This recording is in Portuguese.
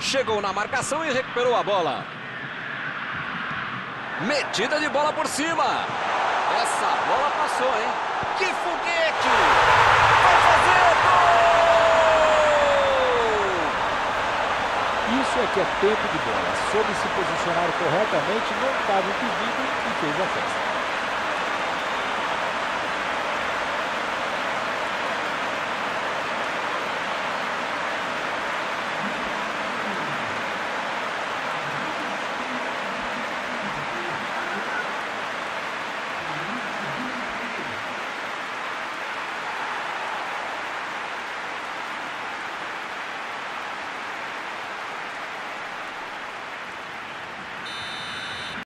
Chegou na marcação e recuperou a bola. Metida de bola por cima. Essa bola passou, hein? Que foguete! Vai fazer gol! Isso é que é tempo de bola. Soube se posicionar corretamente, não estava impedido e fez a festa.